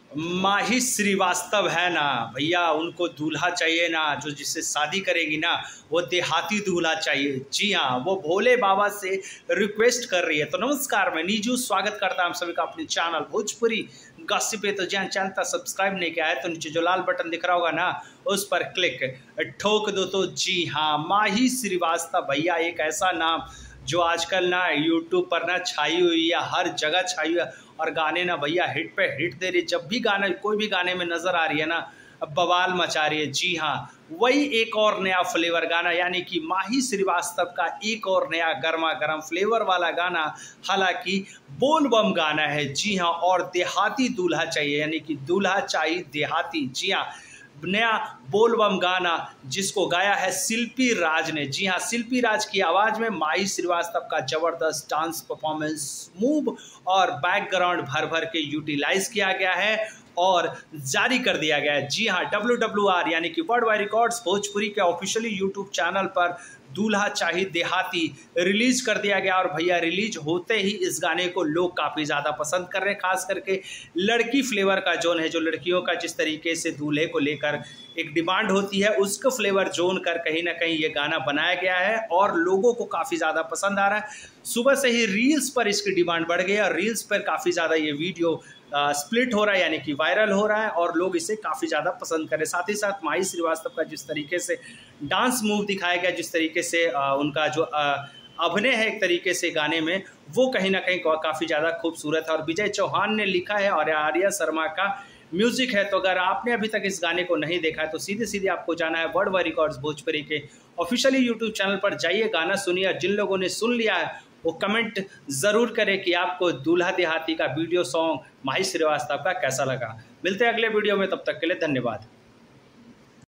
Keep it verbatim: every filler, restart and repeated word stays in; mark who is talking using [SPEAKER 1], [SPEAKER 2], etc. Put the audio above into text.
[SPEAKER 1] माही श्रीवास्तव है ना भैया, उनको दूल्हा चाहिए ना, जो जिससे शादी करेगी ना वो देहाती दूल्हा चाहिए। जी हाँ, वो भोले बाबा से रिक्वेस्ट कर रही है। तो नमस्कार, मैं नीजू स्वागत करता हूं सभी का अपने चैनल भोजपुरी गॉसिप पे। तो जहाँ चैनल तक सब्सक्राइब नहीं किया है तो नीचे जो लाल बटन दिख रहा होगा ना उस पर क्लिक ठोक दो। तो जी हाँ, माही श्रीवास्तव भैया एक ऐसा नाम जो आजकल ना यूट्यूब पर ना छाई हुई है, हर जगह छाई हुई है और गाने ना भैया हिट पे हिट दे रही है। जब भी गाना कोई भी गाने में नज़र आ रही है ना बवाल मचा रही है। जी हाँ, वही एक और नया फ्लेवर गाना, यानी कि माही श्रीवास्तव का एक और नया गर्मा गर्म फ्लेवर वाला गाना, हालांकि बोल बम गाना है। जी हाँ, और देहाती दूल्हा चाहिए, यानी कि दूल्हा चाहिए देहाती। जी हाँ, नया बोल बम गाना जिसको गाया है शिल्पी राज ने। जी हाँ, शिल्पी राज की आवाज़ में माही श्रीवास्तव का ज़बरदस्त डांस परफॉर्मेंस, मूव और बैकग्राउंड भर भर के यूटिलाइज किया गया है और जारी कर दिया गया है। जी हाँ, डब्ल्यू डब्ल्यू आर यानी कि वर्ल्ड वाइड रिकॉर्ड्स भोजपुरी के ऑफिशियली यूट्यूब चैनल पर दूल्हा चाहिए देहाती रिलीज कर दिया गया। और भैया रिलीज होते ही इस गाने को लोग काफ़ी ज़्यादा पसंद कर रहे हैं, खास करके लड़की फ्लेवर का जोन है, जो लड़कियों का जिस तरीके से दूल्हे को लेकर एक डिमांड होती है उसको फ्लेवर जोन कर कहीं ना कहीं ये गाना बनाया गया है और लोगों को काफ़ी ज़्यादा पसंद आ रहा है। सुबह से ही रील्स पर इसकी डिमांड बढ़ गई और रील्स पर काफ़ी ज़्यादा ये वीडियो स्प्लिट हो रहा है, यानी कि वायरल हो रहा है और लोग इसे काफ़ी ज़्यादा पसंद करें। साथ ही साथ माही श्रीवास्तव का जिस तरीके से डांस मूव दिखाया गया, जिस तरीके से आ, उनका जो अभिनय है एक तरीके से गाने में, वो कहीं ना कहीं काफ़ी ज़्यादा खूबसूरत है। और विजय चौहान ने लिखा है और आर्या शर्मा का म्यूजिक है। तो अगर आपने अभी तक इस गाने को नहीं देखा है तो सीधे सीधे आपको जाना है वर्ल्ड वाइड रिकॉर्ड्स भोजपुरी के ऑफिशियली यूट्यूब चैनल पर जाइए, गाना सुनिए। और जिन लोगों ने सुन लिया है वो कमेंट ज़रूर करें कि आपको दूल्हा देहाती का वीडियो सॉन्ग माही श्रीवास्तव का कैसा लगा। मिलते हैं अगले वीडियो में, तब तक के लिए धन्यवाद।